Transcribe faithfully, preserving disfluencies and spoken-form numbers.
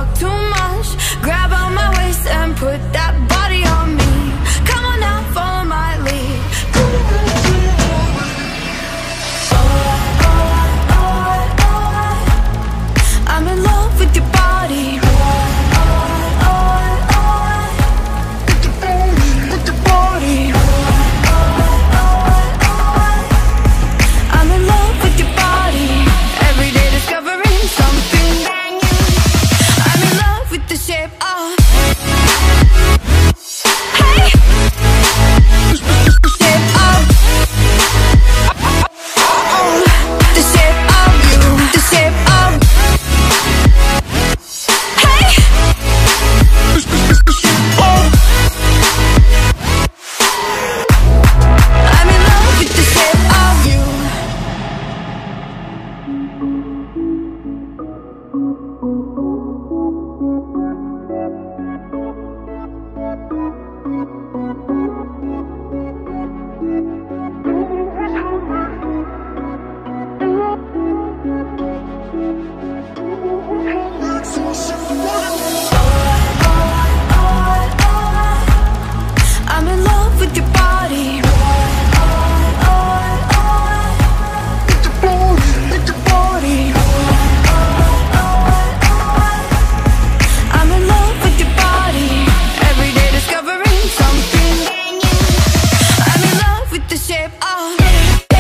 talk too much. Grab on my waist and put that body on me. Come on now, follow my lead. I'm in love with your body. With your body. I'm in love with your body. Every day discovering something brand new. I'm in love with the shape of. Hey, the shape of. Oh, the shape of you. The shape of. Hey, oh, I'm in love with the shape of you. I'm in love with your body. With your body. I'm in love with your body. Every day discovering something brand new. I'm in love with the shape of.